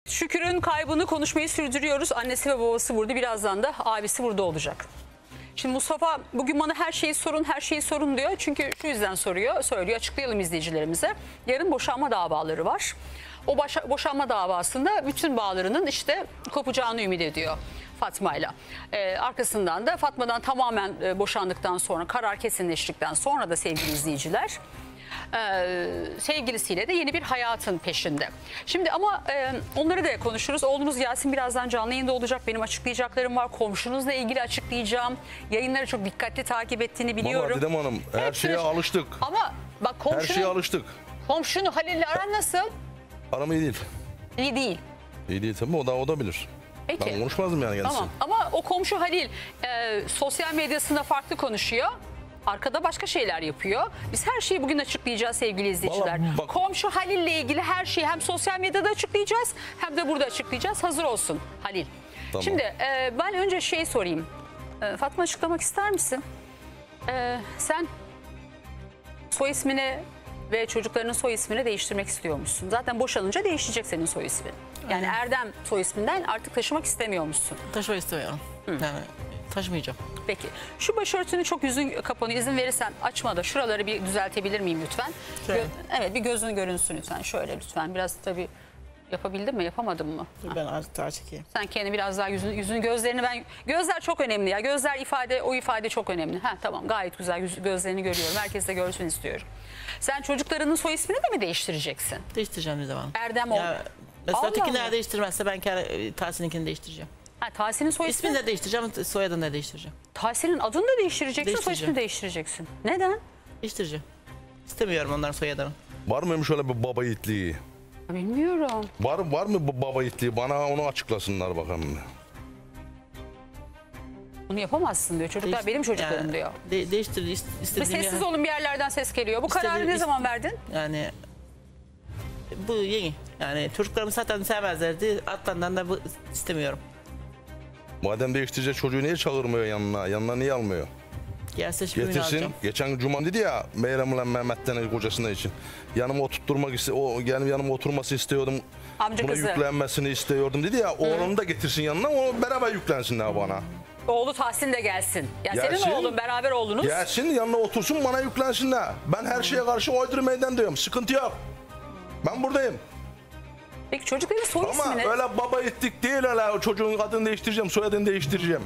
Şükür'ün kaybını konuşmayı sürdürüyoruz. Annesi ve babası burada. Birazdan da abisi burada olacak. Şimdi Mustafa bugün bana her şeyi sorun diyor. Çünkü şu yüzden söylüyor. Açıklayalım izleyicilerimize. Yarın boşanma davaları var. O boşanma davasında bütün bağlarının işte kopacağını ümit ediyor Fatma'yla. Arkasından da Fatma'dan tamamen boşandıktan sonra, karar kesinleştikten sonra da sevgili izleyiciler, sevgilisiyle de yeni bir hayatın peşinde. Şimdi ama onları da konuşuruz. Oğlunuz Yasin birazdan canlı yayında olacak. Benim açıklayacaklarım var. Komşunuzla ilgili açıklayacağım. Yayınları çok dikkatli takip ettiğini biliyorum. Baba Didem Hanım her şeye alıştık. Ama bak Her şeye alıştık. komşunu Halil'le aran nasıl? Aram iyi değil. İyi değil. İyi değil tabii, o da bilir. Peki. Ben konuşmazdım yani kendisi. Tamam. Ama o komşu Halil sosyal medyasında farklı konuşuyor. Arkada başka şeyler yapıyor. Biz her şeyi bugün açıklayacağız sevgili izleyiciler. Bak, komşu Halil'le ilgili her şeyi hem sosyal medyada açıklayacağız hem de burada açıklayacağız. Hazır olsun Halil. Tamam. Şimdi ben önce sorayım. Fatma, açıklamak ister misin? Sen soy ismini ve çocuklarının soy ismini değiştirmek istiyormuşsun. Zaten boşanınca değişecek senin soy ismin. Yani Erdem soy isminden artık taşımak istemiyormuşsun. Taşımak istemiyorum. Yani taşımayacağım. Peki. Şu başörtünü çok yüzün kapanıyor. İzin verirsen açma da şuraları bir düzeltebilir miyim lütfen? Şöyle. Evet, bir gözün görünsün lütfen. Şöyle lütfen. Biraz tabii yapabildin mi, yapamadın mı? Dur ben artık daha çekeyim. Sen kendi biraz daha yüzünü gözlerini gözler çok önemli ya. Gözler o ifade çok önemli. Tamam, gayet güzel gözlerini görüyorum. Herkes de görsün istiyorum. Sen çocuklarının soy ismini de mi değiştireceksin? Değiştireceğim bir zaman. Erdem ol. Mesela Allah ötekiler Allah. değiştirmezse ben Tahsin'inkini değiştireceğim. Tahsin'in soy İsmini ismini de değiştireceğim, soyadını da değiştireceğim. Tahsin'in adını da değiştireceksin, soy Değiştireceğim. ismini değiştireceksin. Neden? Değiştireceğim. İstemiyorum onların soyadını. Var mıymış öyle bir baba yiğitliği? Bilmiyorum. Var mı bu baba yiğitliği? Bana onu açıklasınlar bakalım. Bunu yapamazsın diyor. Çocuklar benim çocuklarım diyor. Değiştir Bir istediğim sessiz olun, bir yerlerden ses geliyor. Bu kararı ne zaman verdin? Yani bu yeni. Yani çocuklarımı zaten sevmezlerdi. Altlarından da bu istemiyorum. Madem değiştirecek, çocuğu niye çağırmıyor yanına? Yanına niye almıyor? Gelse şimdi Getirsin. alacağım. Geçen Cuma dedi ya Meyrem'le Mehmet'ten kocasına için. Yanıma oturtturmak yanıma oturması istiyordum. Amca Buna kızı. yüklenmesini istiyordum dedi ya. Oğlunu da getirsin yanına, o beraber yüklensinler bana. Oğlu Tahsin de gelsin. Yani Gelsin. senin oğlun, beraber oğlunuz. Gelsin yanına otursun, bana yüklensinler. Ben her şeye karşı oydur meydan diyorum. Sıkıntı yok. Ben buradayım. Peki çocukların soy Ama ismini? öyle baba ettik değil, öyle o çocuğun adını değiştireceğim, soyadını değiştireceğim.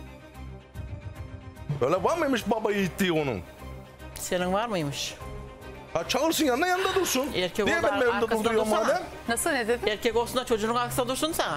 Öyle var mıymış baba yiğitliği onun? Senin var mıymış? Ha, çağırsın yanında dursun. Erkek Niye oldu, benim evimde arkasında durduruyor dursana. madem? Nasıl, ne dedin? Erkek olsun da çocuğun arkasında dursun sana.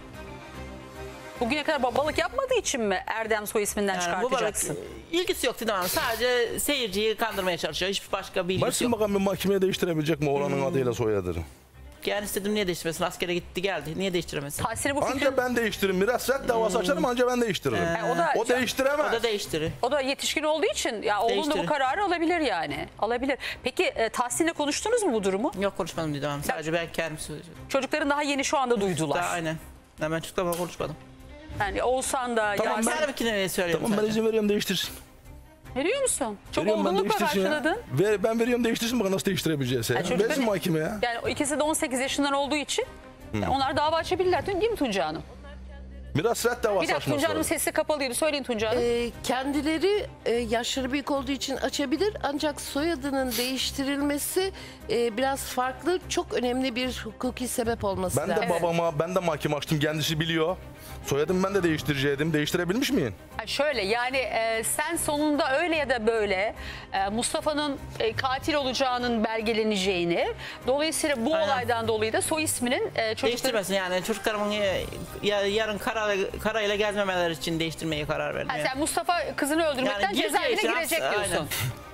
Bugüne kadar babalık yapmadığı için mi Erdem soy isminden Yani bu çıkartacaksın? balık ilgisi yok Didem Hanım. Sadece seyirciyi kandırmaya çalışıyor. Hiçbir başka bir ilgisi Baksın yok. bakalım bir mahkemeye değiştirebilecek mi oğlanın adıyla soyadını? Yani istedim, niye değiştirmesin? Askere gitti geldi. Niye değiştiremesin? Tahsin'i bu fikrin... Anca ben değiştiririm. Biraz red davası açarım, anca ben değiştiririm. O değiştiremez. O da değiştirir. O da yetişkin olduğu için ya oğlun da bu Değiştirir. kararı alabilir yani. Alabilir. Peki Tahsin'le konuştunuz mu bu durumu? Yok, konuşmadım Didem Hanım. Sadece ben kendim söyleyeceğim. Çocukların daha yeni şu anda duydular. Daha aynen. Ben çocuklarla konuşmadım. Yani Oğuzhan da Tamam, Yasin... Sen kimine söylüyorum Tamam, ben sadece. izin veriyorum, değiştirsin. Veriyor musun? Çok Veriyorum, ben olgunlukla değiştirsin ya. karşıladın. Ben veriyorum, değiştirsin, bakın nasıl değiştirebileceğiz. çocukların- Versin mahkemeye. Yani o ikisi de 18 yaşından olduğu için onlar dava açabilirler. Değil mi Tunca Hanım? Miras red Bir davası dakika, açması Tunca Hanım lazım. sesi kapalıydı. Söyleyin Tunca Hanım. Kendileri yaşları büyük olduğu için açabilir, ancak soyadının değiştirilmesi biraz farklı, çok önemli bir hukuki sebep olması Ben lazım. de babama, ben de mahkeme açtım, kendisi biliyor. Soyadımı ben de değiştireceğim. Değiştirebilmiş miyim? Şöyle yani sen sonunda öyle ya da böyle Mustafa'nın katil olacağının belgeleneceğini, dolayısıyla bu Aynen. olaydan dolayı da soy isminin çocukların... Değiştirmesin yani. Çocuklarımın yarın karayla gezmemeleri için değiştirmeye karar verdim. Ha, yani. sen Mustafa kızını öldürmekten Yani cezaevine gireceği için girecek aynen. diyorsun.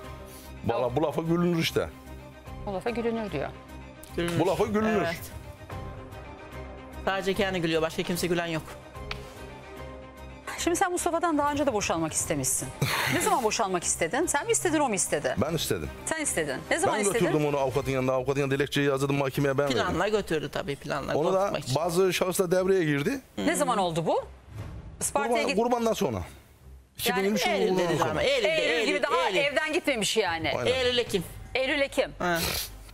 Bu lafa gülünür işte. O lafa gülünür diyor. Gülünür. Bu lafa gülünür. Evet. Sadece kendi gülüyor. Başka kimse gülen yok. Şimdi sen Mustafa'dan daha önce de boşanmak istemişsin. Ne zaman boşanmak istedin? Sen mi istedin, o mu istedi? Ben istedim. Sen istedin. Ne zaman Ben istedin? götürdüm onu avukatın yanında. Avukatın yanında dilekçeyi yazdım, mahkemeye ben verdim. Planla götürdü tabii, planla. Onu da korkutmak için. bazı şahıslar devreye girdi. Ne zaman oldu bu? Isparta'ya git. Kurbandan sonra. 2023 Yani yılından Eylül'de sonra. ama Eylül gibi daha Eylül. evden gitmemiş yani. Aynen. Eylül, Ekim. Eylül, Ekim. Ha.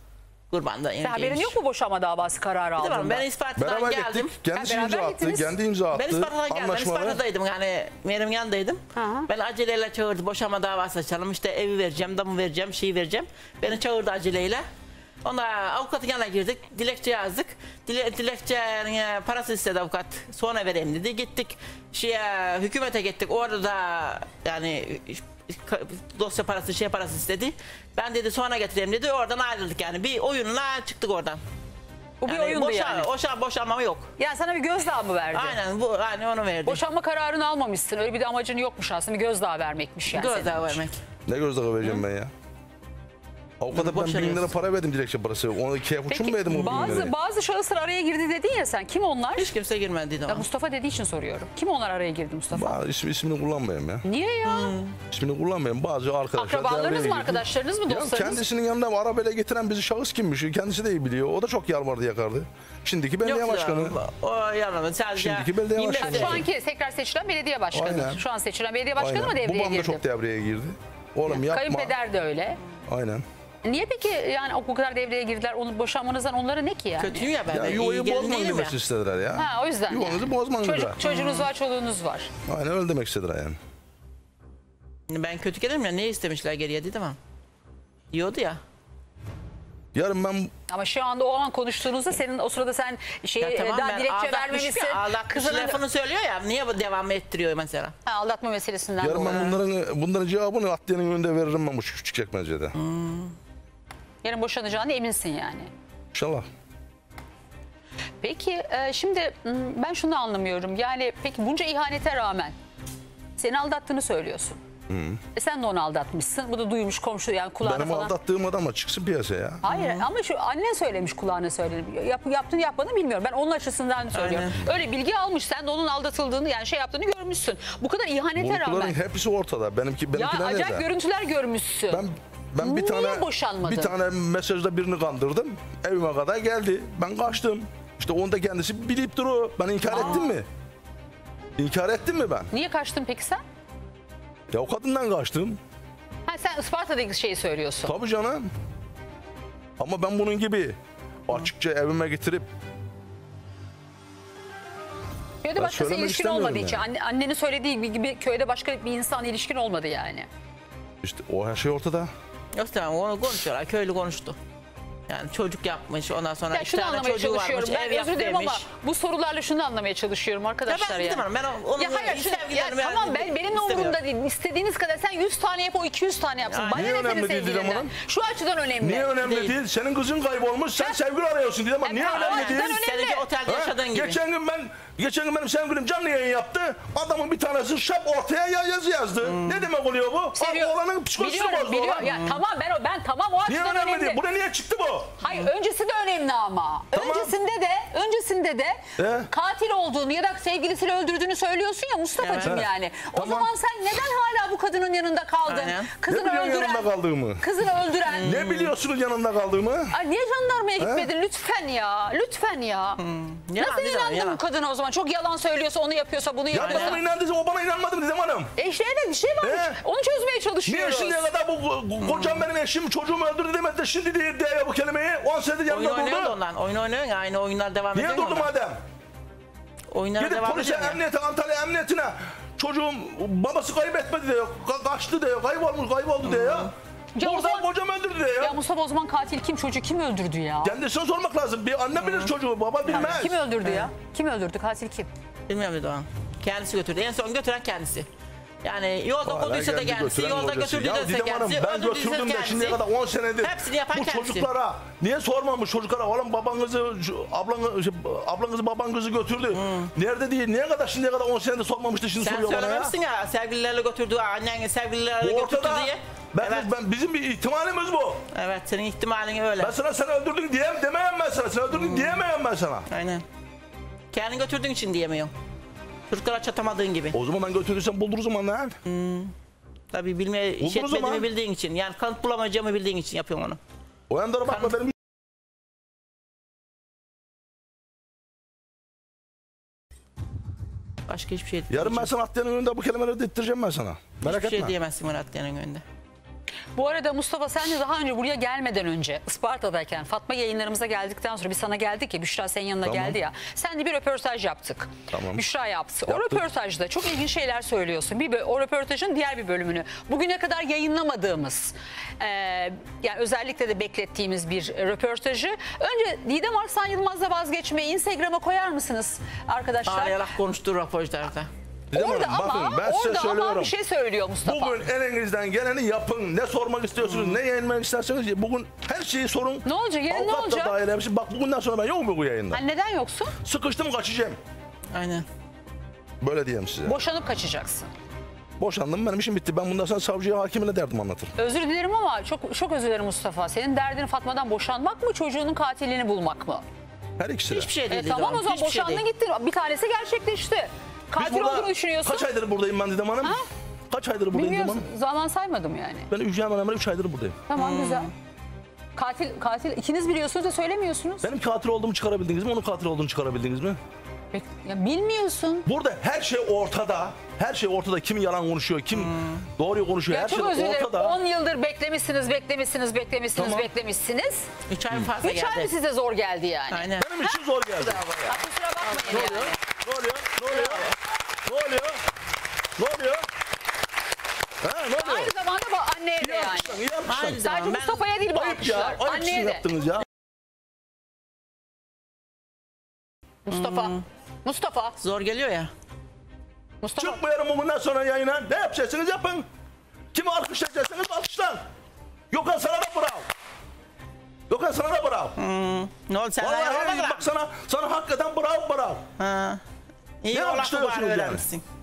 Kurban'da. Sen haberin yok mu boşanma davası kararı aldığında? Tamam, ben Isparta'dan Beraber geldim. gittik. Kendisi beraber imza attı. gittiniz. Kendi imza attı. Ben Isparta'dan geldim. Ben Anlaşmalı. Isparta'daydım yani Meryem'in yanındaydım. Hı. Ben aceleyle çağırdı. Boşanma davası açalım. İşte evi vereceğim, damı vereceğim, şeyi vereceğim. Beni çağırdı aceleyle. Ona avukatın yanına girdik. Dilekçe yazdık. Dilekçenin parası istedi avukat. Sonra vereyim dedi. Gittik hükümete gittik. Orada da yani dosya parası, parası istedi. Ben dedi sonra getireyim dedi. Oradan ayrıldık yani. Bir oyunla çıktık oradan. Bu bir oyundu yani. Boşanma yok. Yani sana bir gözdağı mı verdi? Aynen onu verdi. Boşanma kararını almamışsın. Öyle bir de amacın yokmuş aslında. Bir gözdağı vermekmiş yani. Gözdağı senin. vermek. Ne gözdağı vereceğim ben ya? Avukata ben 1000 lira Boşanıyorsun. para verdim dilekçe parası. Ona 2'ye buçuk mu verdim o 1000 lirayı? bazı şahıslar araya girdi dedin ya sen. Kim onlar? Hiç kimse girmedi Ya ama. Mustafa dediği için soruyorum. Kim onlar araya girdi Mustafa? İsmini kullanmayayım ya. Niye ya? İsmini kullanmayayım. Bazı arkadaşlar Akrabalarınız devreye mı, girdi. arkadaşlarınız mı, Ya dostlarınız? kendisinin yanında arabayla getiren bizi şahıs kimmiş? Kendisi de iyi biliyor. O da çok yalvardı yakardı. Şimdiki belediye başkanı. O yanımda sadece. Şimdiki belediye 25 başkanı. Şu anki tekrar seçilen belediye başkanı. Aynen. Şu an seçilen belediye başkanı mı Aynen. devreye Babam da girdi? çok devreye girdi. Oğlum yapma. Kayınpeder de öyle. Aynen. Niye peki yani o kadar devreye girdiler? Onu boşanmanızdan onlara ne ki yani? Kötüyüm ya ben. Ya de. yuvayı İyi gelin bozman değilim ya. demesi istediler ya. Ha o yüzden. Yuvanızı yani. bozman dediler. Çocuğunuz var, çoluğunuz var. Aynen öyle demek istediler yani. Ben kötü gelirim ya. Ne istemişler geriye dedim ama. Diyordu ya. Yarın ben Ama şu anda o an konuştuğunuzda senin o sırada sen daha dilekçe vermemişsin. Aldatmış lafını söylüyor ya. Niye bu devam ettiriyor mesela? Aldatma meselesinden yarın dolayı. ben bunların cevabını adliyenin önünde veririm ben bu küçük çekmecede. Yarın boşanacağına eminsin yani. İnşallah. Peki şimdi ben şunu anlamıyorum. Yani peki bunca ihanete rağmen seni aldattığını söylüyorsun. Sen de onu aldatmışsın. Bu da duymuş komşu yani kulağına Benim falan. aldattığım adam çıksın piyasaya. Hayır ama şu annen söylemiş kulağına söyledi. Yaptığını yapmadığını bilmiyorum. Ben onun açısından söylüyorum. Öyle bilgi almış. Sen de onun aldatıldığını yani yaptığını görmüşsün. Bu kadar ihanete rağmen. Bunların hepsi ortada. Benimkiler Ya acayip nerede? görüntüler görmüşsün. Ben bir Niye tane boşanmadın? bir tane mesajda birini kandırdım. Evime kadar geldi. Ben kaçtım. İşte onu da kendisi bilip duruyor. Ben inkar ettim mi? İnkar ettim mi ben? Niye kaçtın peki sen? Ya o kadından kaçtım. Ha sen Isparta'daki şeyi söylüyorsun. Tabii canım. Ama ben bunun gibi açıkça evime getirip Köyde Ben başkası söylemek ilişkin olmadığı için. istemiyorum Annenin söylediği gibi köyde başka bir insanla ilişkin olmadı yani. işte o her şey ortada. Yok tamam onu konuşuyorlar. Köylü konuştu. Yani çocuk yapmış ondan sonra Ya iki şunu tane anlamaya çocuğu çalışıyorum. varmış. Ben Ev yap özür dilerim demiş. ama bu sorularla şunu anlamaya çalışıyorum arkadaşlar Ya ya. ben onun Ya hayır tamam benim de umurumda değil. İstediğiniz kadar sen 100 tane yap o 200 tane yapsın. Ya, Bana niye ne önemli senin değil Didem sevgilinden? Hanım? Şu açıdan önemli. Niye önemli Değil. değil? Senin kızın kaybolmuş. Sen sevgili arıyorsun Didem Hanım. Niye tamam, önemli o değil? yüzden önemli. Seninki otelde Ha? yaşadığın gibi. Geçen gün benim sevgilim canlı yayın yaptı. Adamın bir tanesi şap ortaya yazı yazdı. Ne demek oluyor bu? Seviyor. Oğlanın psikolojisini Biliyorum, bozdu biliyorum. olan. Ya tamam ben tamam o Niye açıdan önemli önemli. değil? Buraya niye çıktı bu? Hayır öncesi de önemli ama. Tamam. Öncesinde de katil olduğunu ya da sevgilisini öldürdüğünü söylüyorsun ya Mustafa'cığım Evet. yani. O Tamam. zaman sen neden hala bu kadının yanında kaldın? Aynen. Kızını Ne biliyorsun öldüren. yanında kaldığımı? Kızını öldüren. Ne biliyorsunuz yanında kaldığımı? Ay niye jandarmaya gitmedin lütfen ya. Lütfen ya. Nasıl inandın bu kadına o zaman? Çok yalan söylüyorsa onu yapıyorsa bunu Ya yapıyorsa. bana inandıysa o bana inanmadı mı Didem Hanım? İşte evet bir şey varmış. Onu çözmeye Niye çalışıyoruz. şimdiye kadar bu kocam benim eşim çocuğumu öldürdü demedi de şimdi diye bu kelimeyi 10 senedir Oyun yanında oynuyor durdu. ondan. Oyun oynuyor ya aynı oyunlar devam ediyor. Niye durdu madem? Oyunlara Gidip devam polise, ediyor. ya. emniyete, Antalya emniyetine çocuğum babası kaybetmedi diyor. Kaçtı diyor. Kayboldu diyor ya. Ya o Buradan zaman- kocam öldürdü diyor ya. Ya Mustafa o zaman katil kim? Çocuğu kim öldürdü ya? Kendisine sormak lazım. Bir anne bilir çocuğu, baba bilmez. Kim öldürdü ya? Kim öldürdü? Katil kim? Bilmiyorum dedi o an. Kendisi götürdü. En son götüren kendisi. Yani yolda Hala bulduysa da kendi kendisi, götüren yolda kocası. götürdüyse Ya Didem Hanım kendisi, ben öldürdüyse götürdüm de kendisi. şimdiye kadar 10 senedir. Hepsini yapan Bu kendisi. çocuklara niye sormamış çocuklara? Oğlum ablanızı babanızı götürdü. Nerede değil? Niye kadar şimdiye kadar 10 senedir sormamıştı şimdi Sen soruyor bana ya. söylememişsin ya sevgililerle götürdü, annen sevgililerle Bu götürdü ortada. diye. Ben bizim bir ihtimalimiz bu. Evet senin ihtimalin öyle. Ben sana sen öldürdün demeyem ben sana. Sen öldürdün diyemeyem ben sana. Aynen. Kendin götürdüğün için diyemiyorum. Çocuklara çatamadığın gibi. O zaman ben götürdüysem buldur o zaman lan. Tabii bilmeye iş Olur o etmediğimi zaman. bildiğin için. Yani kanıt bulamayacağımı bildiğin için yapıyorum onu. O yanlara bakma benim. Başka hiçbir şey Yarın ben sana atlayanın önünde bu kelimeleri dedirteceğim ben sana. Merak hiçbir etme. şey diyemezsin bana atlayanın önünde. Bu arada Mustafa sen de daha önce buraya gelmeden önce Isparta'dayken Fatma yayınlarımıza geldikten sonra biz sana geldik ya, Büşra senin yanına Tamam. geldi ya. Sen de bir röportaj yaptık. Tamam. Büşra yaptı. O Yaptık. röportajda çok ilginç şeyler söylüyorsun. O röportajın diğer bir bölümünü bugüne kadar yayınlamadığımız yani özellikle de beklettiğimiz bir röportajı. Önce Didem Arslan Yılmaz'la vazgeçmeyi Instagram'a koyar mısınız arkadaşlar? Ağlayarak konuştu röportajda. Didem Orada Hanım, ama, bakın ben size orada ama söylüyorum. bir şey söylüyor Mustafa. Bugün elinizden geleni yapın. Ne sormak istiyorsunuz, ne yayınlamak isterseniz bugün her şeyi sorun. Ne olacak? Yarın ne Avukat da olacak? dahil hepsi. Bak bugünden sonra ben yok mu bu yayında? Hani neden yoksun? Sıkıştım kaçacağım. Aynen. Böyle diyeyim size. Boşanıp kaçacaksın. Boşandım, benim işim bitti. Ben bundan sonra savcıya, hakimine derdim anlatırım. Özür dilerim ama çok özür dilerim Mustafa. Senin derdin Fatma'dan boşanmak mı, çocuğunun katilini bulmak mı? Her ikisi de. Hiçbir şey değil. Tamam o zaman Hiçbir şey boşandın değil. gittin. Bir tanesi gerçekleşti. Biz Katil burada olduğunu düşünüyorsun. Kaç aydır buradayım ben Didem Hanım? Ha? Kaç aydır buradayım Didem Bilmiyorsun. Hanım? Zaman saymadım yani. Ben Ücra Hanım'la 3 aydır buradayım. Tamam güzel. Katil ikiniz biliyorsunuz da söylemiyorsunuz. Benim katil olduğumu çıkarabildiniz mi? Onun katil olduğunu çıkarabildiniz mi? Ya bilmiyorsun. Burada her şey ortada. Her şey ortada. Kim yalan konuşuyor, kim doğruyu konuşuyor. Ya her çok şey özür dilerim. ortada. 10 yıldır beklemişsiniz. Tamam. Üç ay fazla 3 ay mı geldi. size zor geldi yani? Aynen. Benim için zor geldi. Ya kusura bakmayın Ne yani. oluyor? Ne oluyor? Ne oluyor? Ne oluyor? Ne oluyor? Ha, ne oluyor? Aynı zamanda anneye de İyi yani. yapmışlar, iyi yapmışlar. Aynı Sadece Ben- Mustafa'ya değil bu Ayıp ya. alkışlar. Ayıp sizin Anneye de. yaptınız ya. Mustafa. Mustafa. Zor geliyor ya. Mustafa. Çıkmıyorum bundan sonra yayına. Ne yapacaksınız yapın. Kimi alkışlayacaksınız alkışlan. Gökhan sana da bravo. Gökhan sana da bravo. Ne oldu sen Vallahi ayarlamadın bak sana hakikaten bravo bravo. Ha. İyi Ne o lafı alkışlıyorsunuz bari yani? öğrenmişsin.